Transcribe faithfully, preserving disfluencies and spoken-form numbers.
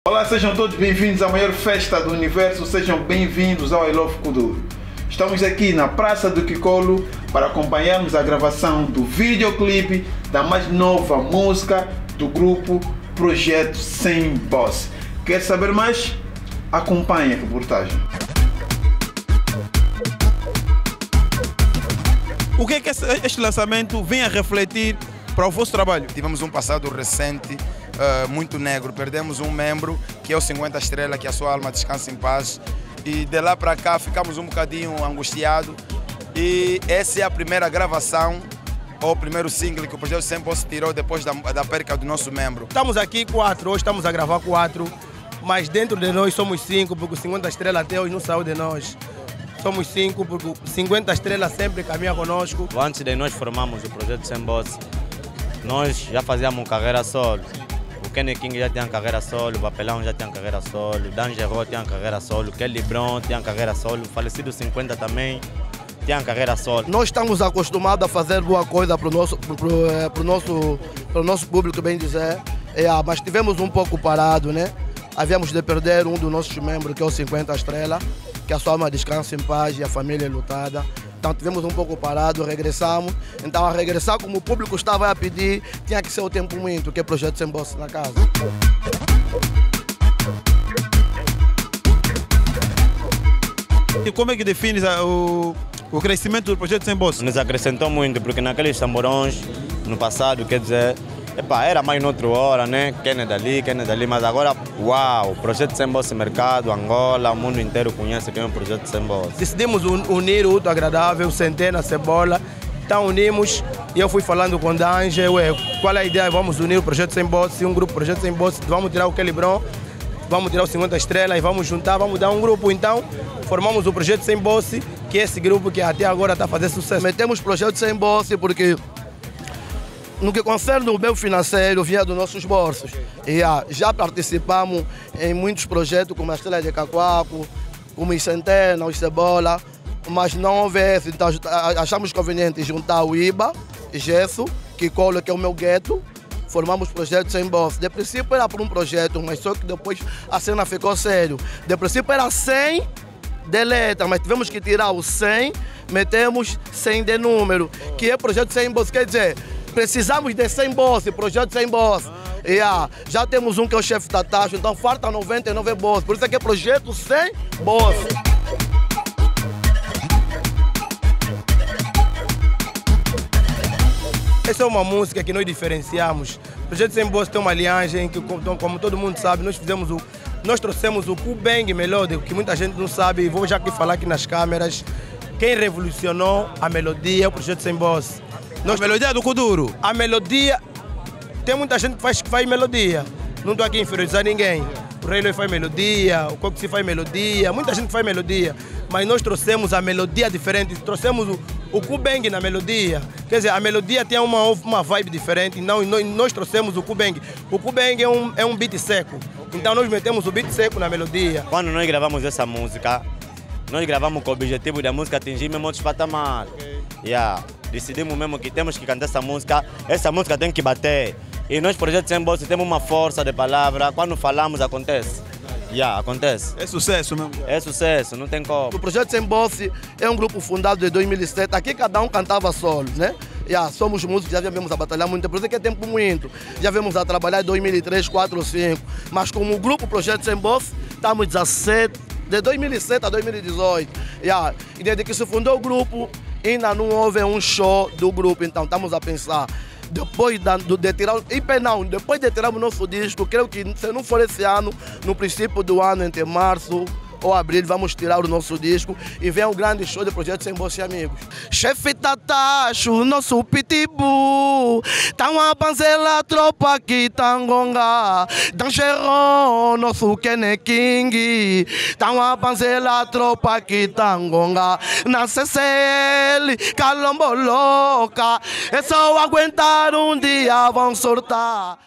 Olá, sejam todos bem-vindos à maior festa do universo, sejam bem-vindos ao I Love Kuduro. Estamos aqui na Praça do Kikolo para acompanharmos a gravação do videoclipe da mais nova música do grupo Projeto Sem Boss. Quer saber mais? Acompanhe a reportagem. O que é que este lançamento vem a refletir para o vosso trabalho? Tivemos um passado recente uh, muito negro. Perdemos um membro, que é o cinquenta Estrela, que a sua alma descansa em paz. E de lá para cá ficamos um bocadinho angustiados. E essa é a primeira gravação, ou o primeiro single que o Projeto Sem Boss tirou depois da, da perca do nosso membro. Estamos aqui quatro, hoje estamos a gravar quatro, mas dentro de nós somos cinco, porque o cinquenta Estrela até hoje não saiu de nós. Somos cinco, porque o cinquenta Estrelas sempre caminha conosco. Antes de nós formarmos o Projeto Sem Boss, nós já fazíamos carreira solo. O Kenny King já tinha carreira solo, o Papelão já tinha carreira solo, o Dangerous tinha carreira solo, o Kelly Brown tinha carreira solo, o falecido cinquenta também tinha carreira solo. Nós estamos acostumados a fazer boa coisa para o nosso, pro, pro, pro nosso, pro nosso público, bem dizer, é, mas tivemos um pouco parado, né? Havíamos de perder um dos nossos membros, que é o cinquenta Estrela, que a sua alma descansa em paz e a família é lutada. Então tivemos um pouco parado, regressamos. Então a regressar como o público estava a pedir, tinha que ser o tempo muito, que é Projeto Sem Boss na casa. E como é que defines o, o crescimento do Projeto Sem Boss? Nos acrescentou muito, porque naqueles tamborões, no passado, quer dizer, epa, era mais noutra hora, né? Quem é dali, quem é dali, mas agora, uau, Projeto Sem Boss mercado, Angola, o mundo inteiro conhece quem é o Projeto Sem Boss. Decidimos unir o útil agradável, Centena, Cebola, então unimos e eu fui falando com o Dange, ué, qual é a ideia? Vamos unir o Projeto Sem Boss, um grupo Projeto Sem Boss, vamos tirar o Kelly Brown, vamos tirar o cinquenta Estrelas e vamos juntar, vamos dar um grupo, então formamos o Projeto Sem Boss, que é esse grupo que até agora está fazendo sucesso. Metemos Projeto Sem Boss porque no que concerne o meio financeiro, vinha dos nossos bolsos. E, ah, já participamos em muitos projetos, como a Estrela de Cacoaco, como os Centena, os Cebola, mas não houve esse. Então achamos conveniente juntar o I B A, Gesso, Kikolo, que é o meu gueto, formamos Projeto Sem Boss. De princípio era por um projeto, mas só que depois a cena ficou sério. De princípio era cem de letra, mas tivemos que tirar o cem, metemos cem de número, que é Projeto Sem Boss, quer dizer, precisamos de cem boss, Projeto Sem Boss. Yeah. Já temos um que é o chefe da taxa, então falta noventa e nove boss. Por isso é que é Projeto Sem Boss. Essa é uma música que nós diferenciamos. O Projeto Sem Boss tem uma linhagem que, como todo mundo sabe, nós fizemos o, nós trouxemos o Kubang Melódico, que muita gente não sabe, e vou já aqui falar aqui nas câmeras. Quem revolucionou a melodia é o Projeto Sem Boss. Nós, a melodia do Kuduro? A melodia, tem muita gente que faz, que faz melodia. Não estou aqui a inferiorizar ninguém. O Rei Loi faz melodia, o Coxi faz melodia, muita gente faz melodia. Mas nós trouxemos a melodia diferente, trouxemos o, o Kubang na melodia. Quer dizer, a melodia tem uma, uma vibe diferente, então nós, nós trouxemos o Kubang. O Kubang é um, é um beat seco, então nós metemos o beat seco na melodia. Quando nós gravamos essa música, nós gravamos com o objetivo da música atingir mesmo outros patamares. Yeah. Decidimos mesmo que temos que cantar essa música, essa música tem que bater. E nós, Projeto Sem Boss, temos uma força de palavra, quando falamos acontece. Yeah, acontece. É sucesso mesmo? É sucesso, não tem como. O Projeto Sem Boss é um grupo fundado em dois mil e sete, aqui cada um cantava solo, né? Yeah, somos músicos, já viemos a batalhar muito, por isso que é tempo muito. Já viemos a trabalhar em dois mil e três, quatro, cinco, mas como grupo Projeto Sem Boss, estamos dezessete, de dois mil e sete a dois mil e dezoito. Yeah. E desde que se fundou o grupo, ainda não houve um show do grupo, então estamos a pensar, depois de, de tirar, e não, depois de tirar o nosso disco, creio que se não for esse ano, no princípio do ano, entre março ou abril, vamos tirar o nosso disco e vem um grande show de Projeto Sem Boss e amigos. Chefe Tatacho, nosso pitbull, tá uma banzela tropa aqui, Tangonga, Dangerous, nosso Kenny King, tá uma banzela tropa aqui, Tangonga, na C C L, Calombo louca, é só aguentar um dia, vão sortar.